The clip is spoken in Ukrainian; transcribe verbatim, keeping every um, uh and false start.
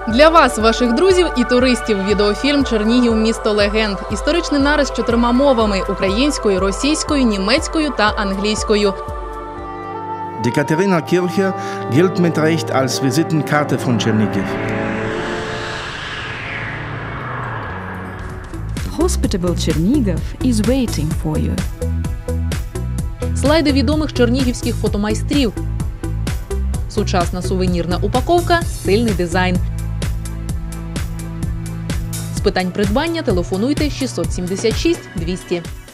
Для вас, ваших друзів і туристів, відеофільм «Чернігів. Місто легенд». Історичний нарис чотирма мовами – українською, російською, німецькою та англійською. Die Katharina-Kirche gilt mit Recht als Visitenkarte von Чернігів. Hospitable Чернігів is waiting for you. Слайди відомих чернігівських фотомайстрів. Сучасна сувенірна упаковка, стильний дизайн. З питань придбання телефонуйте шістсот сімдесят шість двісті.